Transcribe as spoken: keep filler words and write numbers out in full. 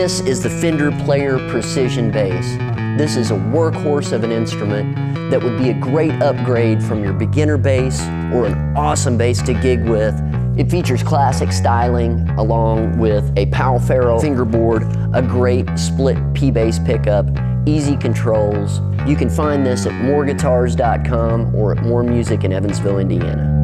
This is the Fender Player Precision Bass. This is a workhorse of an instrument that would be a great upgrade from your beginner bass or an awesome bass to gig with. It features classic styling along with a Powell fingerboard, a great split P-bass pickup, easy controls. You can find this at more guitars dot com or at More Music in Evansville, Indiana.